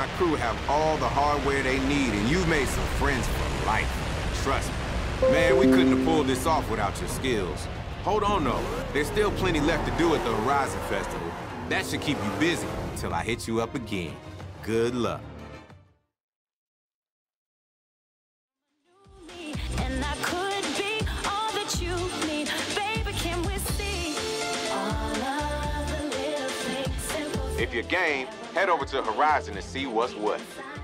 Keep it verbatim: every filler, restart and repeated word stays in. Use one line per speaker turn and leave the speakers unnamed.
my crew have all the hardware they need, and you've made some friends for life. Trust me. Man, we couldn't have pulled this off without your skills. Hold on, though. There's still plenty left to do at the Horizon Festival. That should keep you busy until I hit you up again. Good luck.
And I could be all that you need. Baby, can we see all of the little things?
If you're game, head over to Horizon and see what's what.